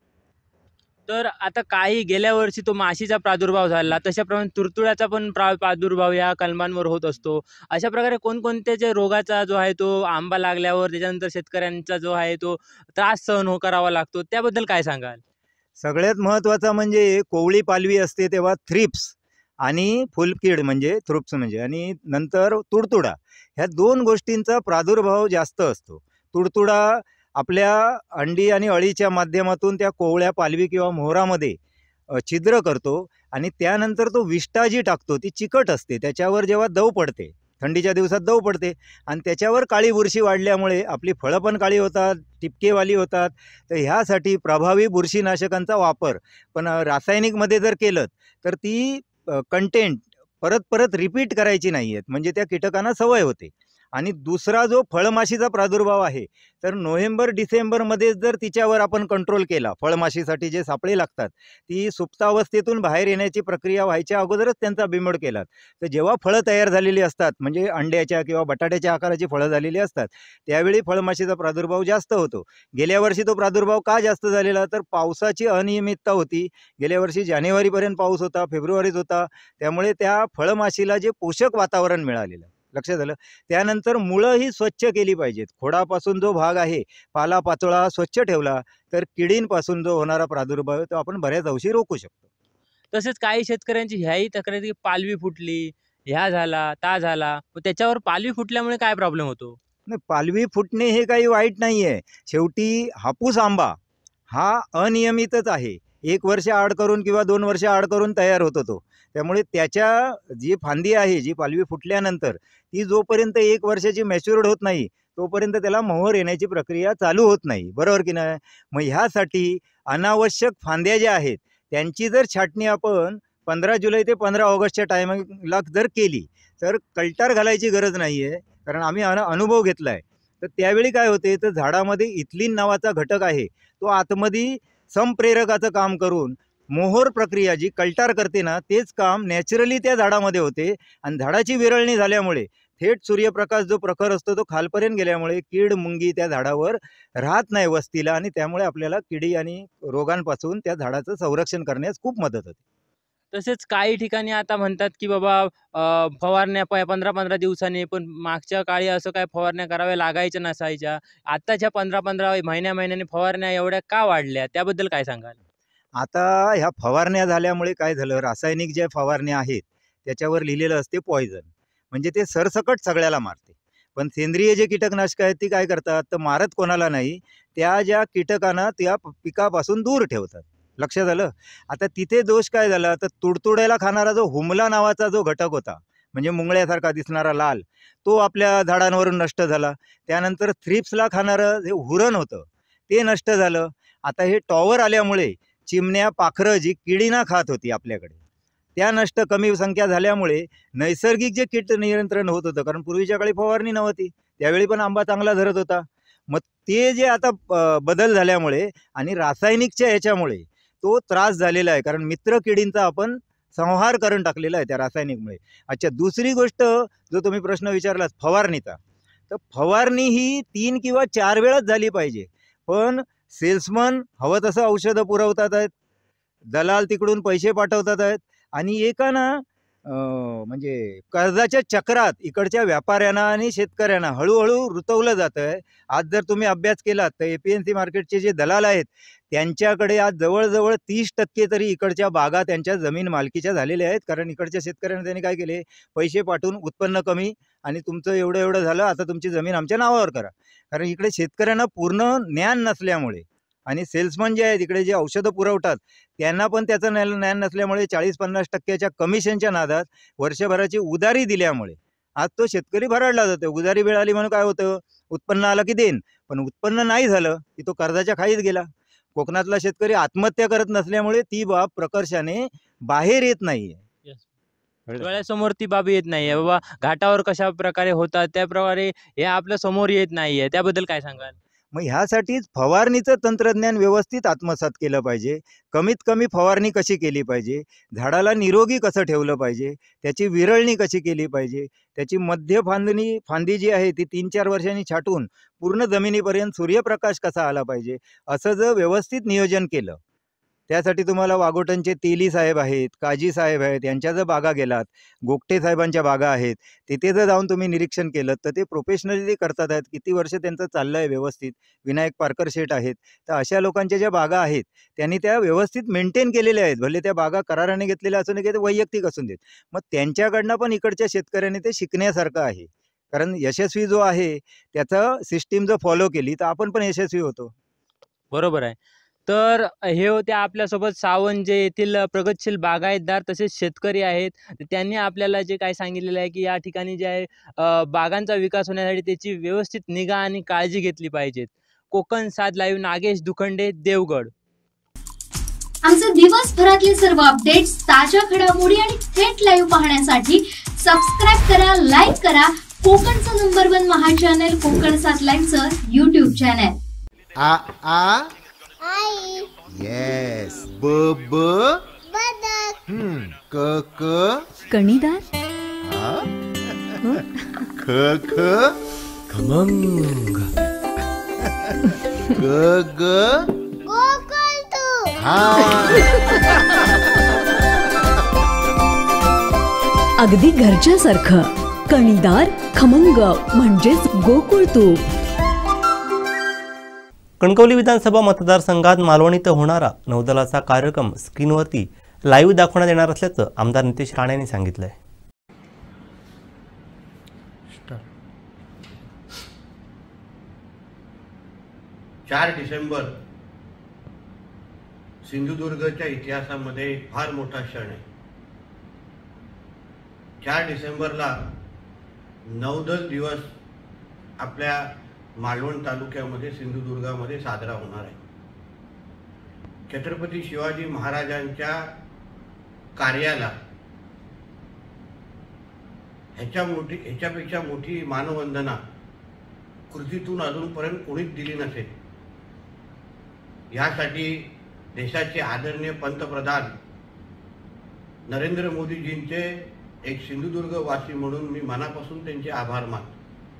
तर आता काही गेल्या वर्षी तो माशीचा प्रादुर्भाव झाला, तशाप्रमाणे तुडतुड्याचा पण प्रा प्रादुर्भाव या कलमांवर होत असतो. अशा प्रकारे कोणकोणत्या जे रोगाचा जो आहे तो आंबा लागल्यावर त्याच्यानंतर शेतकऱ्यांचा जो आहे तो त्रास सहन हो करावा लागतो, त्याबद्दल काय सांगाल? सगळ्यात महत्त्वाचा म्हणजे कोवळी पालवी असते तेव्हा थ्रिप्स आणि फुलकीड म्हणजे थ्रुप्स म्हणजे आणि नंतर तुडतुडा, ह्या दोन गोष्टींचा प्रादुर्भाव जास्त असतो. तुडतुडा आपल्या अंडी आणि अळीच्या माध्यमातून त्या कोवळ्या पालवी किंवा मोहरामध्ये अ, छिद्र करतो आणि त्यानंतर तो विष्ठा जी टाकतो ती चिकट असते, त्याच्यावर जेव्हा दव पडते, थंडीच्या दिवसात दव पडते आणि त्याच्यावर काळी बुरशी वाढल्यामुळे आपली फळं पण काळी होतात, टिपकेवाली होतात. तर ह्यासाठी प्रभावी बुरशीनाशकांचा वापर पण अ, रासायनिकमध्ये जर केलं तर ती कंटेंट परत परत रिपीट करायची नाही आहेत, म्हणजे त्या कीटकांना सवय होते. आणि दुसरा जो फळमाशीचा प्रादुर्भाव आहे तर नोव्हेंबर डिसेंबरमध्ये जर तिच्यावर आपण कंट्रोल केला, फळमाशीसाठी जे सापळे लागतात ती सुप्तावस्थेतून बाहेर येण्याची प्रक्रिया व्हायच्या अगोदरच त्यांचा बिमोड केला, तर जेव्हा फळं तयार झालेली असतात म्हणजे अंड्याच्या किंवा बटाट्याच्या आकाराची फळं झालेली असतात त्यावेळी फळमाशीचा प्रादुर्भाव जास्त होतो. गेल्या वर्षी तो प्रादुर्भाव का जास्त झालेला, तर पावसाची अनियमितता होती. गेल्या वर्षी जानेवारीपर्यंत पाऊस होता, फेब्रुवारीत होता, त्यामुळे त्या फळमाशीला जे पोषक वातावरण मिळालेलं लक्षात आलं. त्यानंतर मुळं ही स्वच्छ केली पाहिजेत. खोडापासून जो भाग आहे पालापाचोळा स्वच्छ ठेवला तर किडींपासून जो होणारा प्रादुर्भाव आहे तो आपण बऱ्याच अंशी रोखू शकतो. तसेच काही शेतकऱ्यांची ह्याही तक्रार की पालवी फुटली, ह्या झाला, ता झाला, मग त्याच्यावर पालवी फुटल्यामुळे काय प्रॉब्लेम होतो? नाही, पालवी फुटणे हे काही वाईट नाही आहे. शेवटी हापूस आंबा हा अनियमितच आहे. एक वर्ष आड करून किंवा दोन वर्ष आड करून तयार होतो तो. त्यामुळे त्याच्या जी फांदी आहे जी पालवी फुटल्यानंतर ती जोपर्यंत एक वर्षाची मॅच्युर्ड होत नाही तोपर्यंत त्याला मोहर येण्याची प्रक्रिया चालू होत नाही, बरोबर की नाही. मग ह्यासाठी अनावश्यक फांद्या ज्या आहेत त्यांची जर छाटणी आपण पंधरा जुलै ते पंधरा ऑगस्टच्या टायमिंगला जर केली तर कल्टार घालायची गरज नाही आहे. कारण आम्ही अन अनुभव घेतला आहे. तर त्यावेळी काय होते तर झाडामध्ये इथिलीन नावाचा घटक आहे तो आतमध्ये संप्रेरकाचं काम करून मोहर प्रक्रिया जी कल्टार करते ना तेच काम नॅचरली त्या झाडामध्ये होते आणि झाडाची विरळणी झाल्यामुळे थेट सूर्यप्रकाश जो प्रखर असतो तो खालपर्यंत गेल्यामुळे कीड मुंगी त्या झाडावर राहत नाही वस्तीला आणि त्यामुळे आपल्याला किडी आणि रोगांपासून त्या झाडाचं संरक्षण करण्यास खूप मदत होते. तसेच काही ठिकाणी आता म्हणतात की बाबा अ, फवारण्या प पंधरा पंधरा दिवसांनी, पण मागच्या काळी असं काय फवारण्या कराव्या लागायच्या नसायच्या. आत्ताच्या पंधरा पंधरा महिन्या महिन्याने फवारण्या एवढ्या का वाढल्या, त्याबद्दल काय सांगाल? आता ह्या फवारण्या झाल्यामुळे काय झालं, रासायनिक ज्या फवारण्या आहेत त्याच्यावर लिहिलेलं असते पॉयझन, म्हणजे ते सरसकट सगळ्याला मारते. पण सेंद्रिय जे कीटकनाशक आहेत ती काय करतात तर मारत कोणाला नाही, त्या ज्या कीटकांना त्या पिकापासून दूर ठेवतात. लक्षात आलं. आता तिथे दोष काय झाला तर तुडतुड्याला खाणारा जो हुमला नावाचा जो घटक होता म्हणजे मुंगळ्यासारखा दिसणारा लाल, तो आपल्या झाडांवरून नष्ट झाला. त्यानंतर थ्रिप्सला खाणारं जे हुरण होतं ते नष्ट झालं. आता हे टॉवर आल्यामुळे चिमण्या पाखरं जी किडीना खात होती आपल्याकडे त्या नष्ट कमी संख्या झाल्यामुळे नैसर्गिक जे कीट नियंत्रण होत होतं, कारण पूर्वीच्या काळी फवारणी नव्हती त्यावेळी पण आंबा चांगला धरत होता. मग ते जे आता अ, बदल झाल्यामुळे आणि रासायनिकच्या ह्याच्यामुळे तो त्रास झालेला आहे, कारण मित्र किडींचा आपण संहार करून टाकलेला आहे त्या रासायनिकमुळे. अच्छा, दुसरी गोष्ट जो तुम्ही प्रश्न विचारलात फवारणीचा, तर फवारणी ही तीन किंवा चार वेळाच झाली पाहिजे. पण सेल्समन हवं तसं औषधं पुरवतात आहेत, दलाल तिकडून पैसे पाठवतात आहेत आणि एका ना अं, म्हणजे कर्जाच्या चक्रात इकडच्या व्यापाऱ्यांना आणि शेतकऱ्यांना हळूहळू रुतवलं जातं आहे. आज जर तुम्ही अभ्यास केलात तर ए पी एन सी मार्केटचे जे दलाल आहेत त्यांच्याकडे आज जवळजवळ तीस टक्के तरी इकडच्या बागा त्यांच्या जमीन मालकीच्या झालेल्या आहेत. कारण इकडच्या शेतकऱ्यांना त्यांनी काय केले, पैसे पाठवून उत्पन्न कमी आणि तुमचं एवढं एवढं झालं, आता तुमची जमीन आमच्या नावावर करा. कारण इकडे शेतकऱ्यांना पूर्ण ज्ञान नसल्यामुळे आणि सेल्समन जे आहेत इकडे जे औषधं पुरवतात त्यांना पण त्याचं ज्ञान ज्ञान नसल्यामुळे चाळीस पन्नास टक्क्याच्या कमिशनच्या नादात वर्षभराची उधारी दिल्यामुळे आज तो शेतकरी भरडला जातो. उधारी मिळाली म्हणून काय होतं, उत्पन्न आलं की देईन, पण उत्पन्न नाही झालं की तो कर्जाच्या खाईत गेला. कोकणातला शेतकरी आत्महत्या करत नसल्यामुळे ती बाब प्रकर्षाने बाहेर येत नाहीये. डोळ्यासमोर ती बाब येत नाहीये बाबा, घाटावर कशा प्रकारे होतात त्या प्रकारे हे आपल्या समोर येत नाहीये, त्याबद्दल काय सांगाल? मग ह्यासाठीच फवारणीचं तंत्रज्ञान व्यवस्थित आत्मसात केलं पाहिजे. कमीत कमी फवारणी कशी केली पाहिजे, झाडाला निरोगी कसं ठेवलं पाहिजे, त्याची विरळणी कशी केली पाहिजे, त्याची मध्य फांदणी फांदी जी आहे ती तीन चार वर्षांनी छाटून पूर्ण जमिनीपर्यंत सूर्यप्रकाश कसा आला पाहिजे, असं जर व्यवस्थित नियोजन केलं. त्यासाठी तुम्हाला वाघोटनचे तेली साहेब आहेत, काजी साहेब आहेत, यांच्या जर बागा गेलात, गोगटे साहेबांच्या बागा आहेत, तिथे जर जाऊन तुम्ही निरीक्षण केलं तर ते प्रोफेशनली ते करतात आहेत. किती वर्ष त्यांचं चाललं आहे व्यवस्थित. विनायक पारकर शेठ आहेत, तर अशा लोकांच्या ज्या बागा आहेत त्यांनी त्या व्यवस्थित मेंटेन केलेल्या आहेत. भले त्या बागा कराराने घेतलेल्या असून की ते वैयक्तिक असून देत, मग त्यांच्याकडनं पण इकडच्या शेतकऱ्यांनी ते शिकण्यासारखं आहे. कारण यशस्वी जो आहे त्याचा सिस्टीम जर फॉलो केली तर आपण पण यशस्वी होतो. बरोबर आहे. तर हे होते आपल्यासोबत सावंत जे येथील प्रगतशील बागायतदार तसेच शेतकरी आहेत. त्यांनी आपल्याला जे काय सांगितलेलं आहे की या ठिकाणी जे आहे अ, बागांचा विकास होण्यासाठी त्याची व्यवस्थित निगा आणि काळजी घेतली पाहिजे. कोकण सात लाईव्ह नागेश दुखंडे, देवगड. आमचे दिवसभरातले सर्व अपडेट्स, ताज्या घडामोडी आणि थेट लाईव्ह पाहण्यासाठी सबस्क्राईब करा, लाईक करा कोकणचं नंबर वन महा चॅनल कोकण सात लाईव्हचं यूट्यूब चॅनल. आ आ आई येस ब ब बदक हम्म क क कणीदार हा ख ख खमंग ग ग गोकुळतू हा अगदी घरच्यासारखं कणीदार खमंग म्हणजेच गोकुळ तूप. कणकवली विधानसभा मतदारसंघात मालवण इथं होणारा नौदलाचा कार्यक्रम स्क्रीनवरती लाईव्ह दाखवण्यात येणार असल्याचं आमदार नितेश राणे यांनी सांगितलं आहे. चार डिसेंबर सिंधुदुर्गच्या इतिहासामध्ये फार मोठा क्षण आहे. चार डिसेंबरला नौदल दिवस आपल्या मालवण तालुक्यामध्ये सिंधुदुर्गामध्ये साजरा होणार आहे. छत्रपती शिवाजी महाराजांच्या कार्याला ह्याच्या मोठी ह्याच्यापेक्षा मोठी मानवंदना कृतीतून अजूनपर्यंत कोणीच दिली नसेल. यासाठी देशाचे आदरणीय पंतप्रधान नरेंद्र मोदीजींचे एक सिंधुदुर्गवासी म्हणून मी मनापासून त्यांचे आभार मानतो.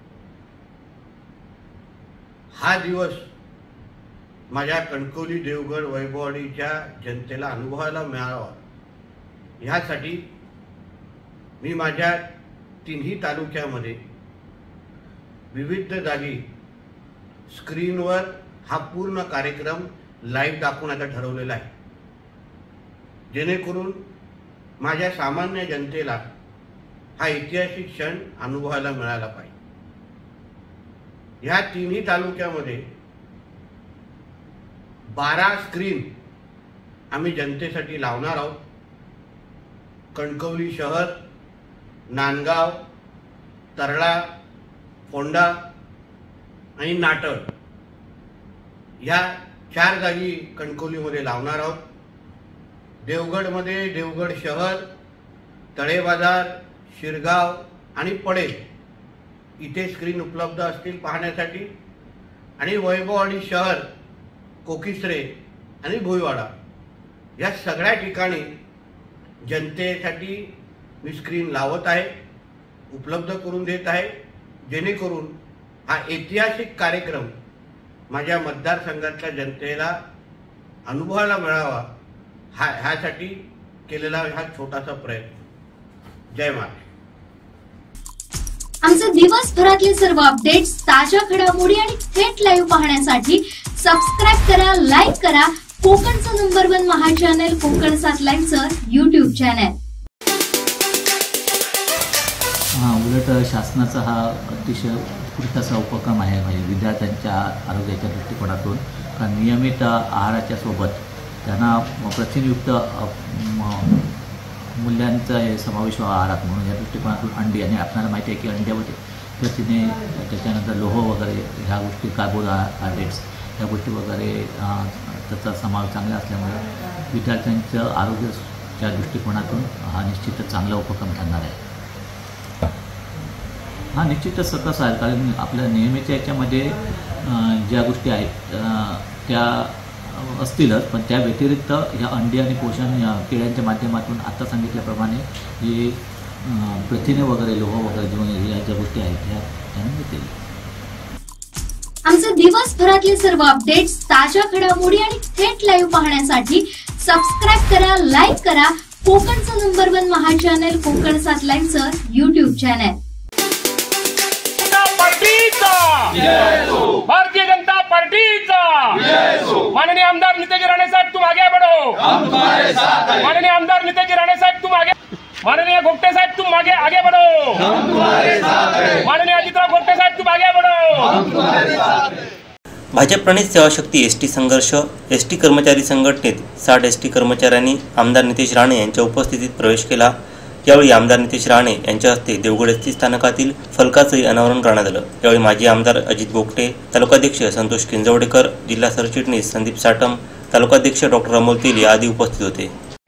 हा दिवस माझ्या कणकवली, देवगड, वैभववाडीच्या जनतेला अनुभवायला मिळावा ह्यासाठी मी माझ्या तिन्ही तालुक्यामध्ये विविध जागी स्क्रीनवर हा पूर्ण कार्यक्रम लाईव्ह दाखवण्याचा ठरवलेला आहे, जेणेकरून माझ्या सामान्य जनतेला हा ऐतिहासिक क्षण अनुभवायला मिळाला पाहिजे. ह्या तिन्ही तालुक्यामध्ये बारा स्क्रीन आम्ही जनतेसाठी लावणार आहोत. कणकवली शहर, नांदगाव, तरळा, फोंडा आणि नाटळ या चार जागी कणकवलीमध्ये लावणार आहोत. देवगडमध्ये देवगड शहर, तळेबाजार, शिरगाव आणि पडेल इथे स्क्रीन उपलब्ध असतील पाहण्यासाठी. आणि वैभववाडी शहर, कोकिसरे आणि भोईवाडा या सगळ्या ठिकाणी जनतेसाठी मी स्क्रीन लावत आहे, उपलब्ध करून देत आहे, जेणेकरून हा ऐतिहासिक कार्यक्रम माझ्या मतदारसंघातल्या जनतेला अनुभवायला मिळावा, हा ह्यासाठी केलेला हा छोटासा प्रयत्न. जय महाराष्ट्र. आमचे दिवसभरातले सर्व अपडेट्स, ताज्या घडामोडी आणि थेट लाईव्ह पाहण्यासाठी सबस्क्राईब करा, लाईक करा कोकणचं नंबर वन महा चॅनल कोकण सात लाईव्हचं युट्यूब चॅनल. हा उलट शासनाचा हा अतिशय उत्कृष्ट असा उपक्रम आहे म्हणजे विद्यार्थ्यांच्या आरोग्याच्या दृष्टिकोनातून. कारण नियमित आहाराच्या सोबत त्यांना प्रथिनयुक्त मूल्यांचा हे समावेश व्हावा आहारात म्हणून या दृष्टिकोनातून अंडी, आणि आपल्याला माहिती आहे की अंड्यामध्ये प्रथिने, त्याच्यानंतर लोह वगैरे ह्या गोष्टी, कार्बोहायड्रेट्स ह्या गोष्टी वगैरे त्याचा समावेश चांगला असल्यामुळे विद्यार्थ्यांचं आरोग्याच्या दृष्टिकोनातून हा निश्चितच चांगला उपक्रम ठरणार आहे. हा निश्चितच सकस आहे, कारण आपल्या नेहमीच्या याच्यामध्ये ज्या गोष्टी आहेत त्या असतीलच, पण त्या व्यतिरिक्त ह्या अंडी आणि पोषण किड्यांच्या माध्यमातून आता सांगितल्याप्रमाणे जे प्रथिने वगैरे, लोह वगैरे जे या ज्या गोष्टी आहेत ह्या त्यांना मिळतील. आमचे दिवसभरातले सर्व अपडेट्स, ताज्या घडामोडी आणि थेट लाईव्ह पाहण्यासाठी सबस्क्राईब करा, लाईक करा कोकणचं नंबर वन महा चॅनल कोकण सात लाईव्हचं युट्यूब चॅनल. भारतीय जनता पार्टीचा माननीय आमदार नितेश राणे साहेब, तुम आगे बढ़ो. माननीय आमदार नितेश राणे साहेब, तुम आगे. माननीय गोपटे साहेब, तुम आगे आगे बढ़ो. माननीय अजितराव गोपटे साहेब, तुम आगे बढ़ो. भाजप प्रणित सेवाशक्ती एसटी संघर्ष एसटी कर्मचारी संघटनेत साठ एसटी कर्मचाऱ्यांनी आमदार नितेश राणे यांच्या उपस्थितीत प्रवेश केला. यावेळी आमदार नितेश राणे यांच्या हस्ते देवगड एसटी स्थानकातील फलकाचंही अनावरण करण्यात आलं. यावेळी माजी आमदार अजित बोगटे, तालुकाध्यक्ष संतोष किंजवडेकर, जिल्हा सरचिटणीस संदीप साटम, तालुकाध्यक्ष डॉक्टर अमोल तेली आदी उपस्थित होते.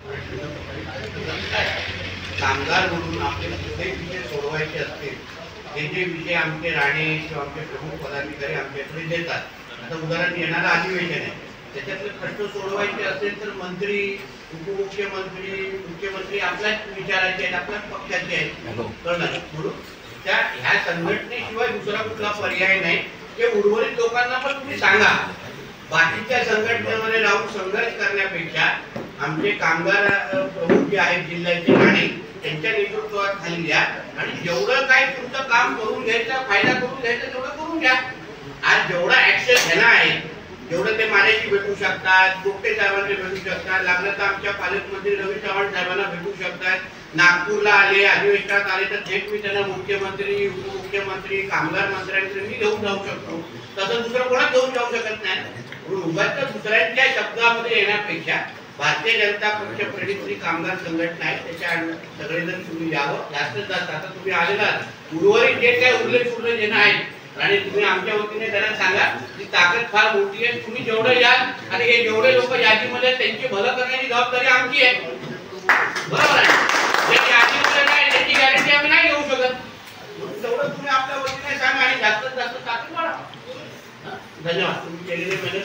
कामगार म्हणून आपले कुठे विषय सोडवायचे असतील, हे जे विषय आमचे राणे किंवा आमचे प्रमुख पदाधिकारी आमच्याकडे देतात. आता उदाहरण येणारं अधिवेशन आहे, त्याच्यातले प्रश्न सोडवायचे असेल तर मंत्री, उपमुख्यमंत्री, मुख्यमंत्री आपल्याच विचारायचे आहेत, आपल्याच पक्षाचे आहेत, कळलं. म्हणून त्या ह्या संघटनेशिवाय दुसरा कुठला पर्याय नाही. ते उर्वरित लोकांना पण तुम्ही सांगा. बाकीच्या संघटनेमध्ये राहून संघर्ष करण्यापेक्षा आमचे कामगार प्रमुख जे आहेत जिल्ह्याचे राणे, त्यांच्या नेतृत्वात खाली द्या आणि जेवढं काय तुमचं काम करून घ्यायचं, फायदा करून घ्यायचा तेवढं करून घ्या. आज जेवढा ऍक्सेस घेणं आहे, जेवढं ते माझ्याशी भेटू शकतात, गोपटे साहेबांना भेटू शकतात, लागलं तर आमच्या पालकमंत्री रवी चव्हाण साहेबांना भेटू शकतात. नागपूरला आले, अधिवेशनात आले तर थेट मी त्यांना मुख्यमंत्री, उपमुख्यमंत्री, कामगार मंत्र्यांकडे मी घेऊन जाऊ शकतो. तसं दुसरं कोणा घेऊन जाऊ शकत नाही. उगाच दुसऱ्यांच्या शब्दामध्ये येण्यापेक्षा भारतीय जनता पक्ष प्रणित कामगार संघटना आहे, त्याच्या सगळेजण तुम्ही यावं. जास्तीत जास्त आता तुम्ही आलेला उर्वरित जे काय उरले सुरले जे आहेत आणि तुम्ही आमच्या वतीने त्यांना सांगा की ताकद फार मोठी आहे. तुम्ही जेवढं याल आणि हे जेवढे लोक यादीमध्ये त्यांची भलं करण्याची जबाबदारी आमची आहे, बरोबर आहे. यादीमध्ये नाही त्याची गॅरंटी आम्ही नाही घेऊ शकत. तेवढं तुम्ही आपल्या वतीने सांगा आणि जास्तीत जास्त ताकद वाढवा. धन्यवाद. तुम्ही केलेले मेहनत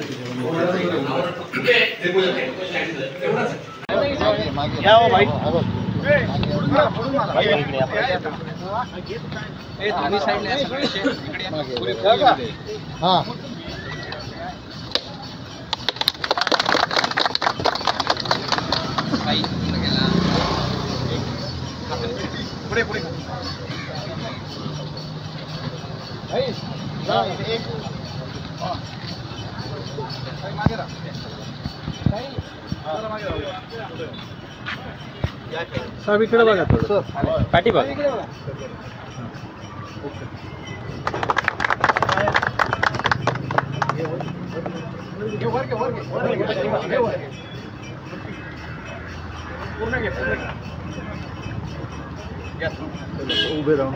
पुढे पुढे साहेब इकडे बघा थोडं पाठी बघा. उभे राहून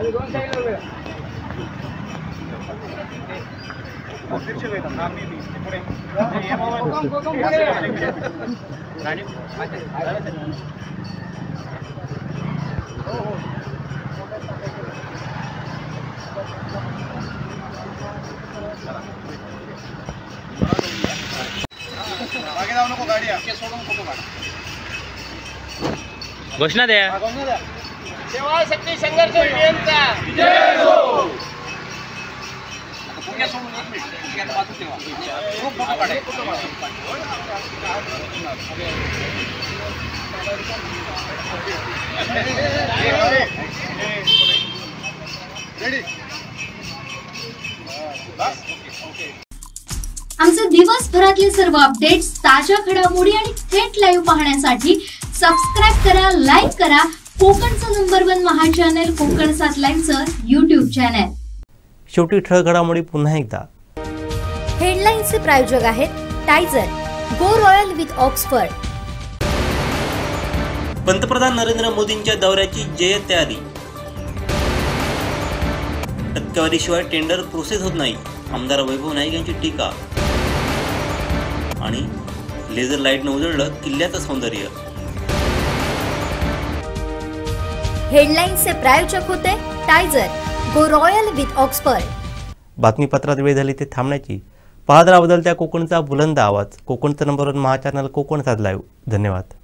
हो घोषणा द्या. सेवा शक्ती संघर्ष युनियनचा जय हो. आमचे दिवसभरातले सर्व अपडेट्स, ताज्या घडामोडी आणि थेट लाईव्ह पाहण्यासाठी सबस्क्राईब करा, लाईक करा कोकणचं नंबर वन महा चॅनल कोकण सात लाईनचं युट्यूब चॅनल. शेवटी ठळक घडामोडी पुन्हा एकदा. हेडलाईन्सचे प्रायोजक आहेत टायझर, गो रॉयल विथ ऑक्सफर्ड. पंतप्रधान नरेंद्र मोदींच्या दौऱ्याची जय तयारी. टक्केवारीशिवाय टेंडर प्रोसेस होत नाही, आमदार वैभव नाईक यांची टीका. आणि लेझर लाईटनं उजळलं किल्ल्याचं सौंदर्य. हेडलाईन्सचे प्रायोजक होते टायझर, गो रॉयल विथ ऑक्सफर्ड. बातमीपत्रात वेळ झाली ते थांबण्याची. पाहत राहा बदलत्या कोकणचा बुलंद आवाज. कोकणचं नंबर वन महा चॅनल कोकण सात लाईव्ह. धन्यवाद.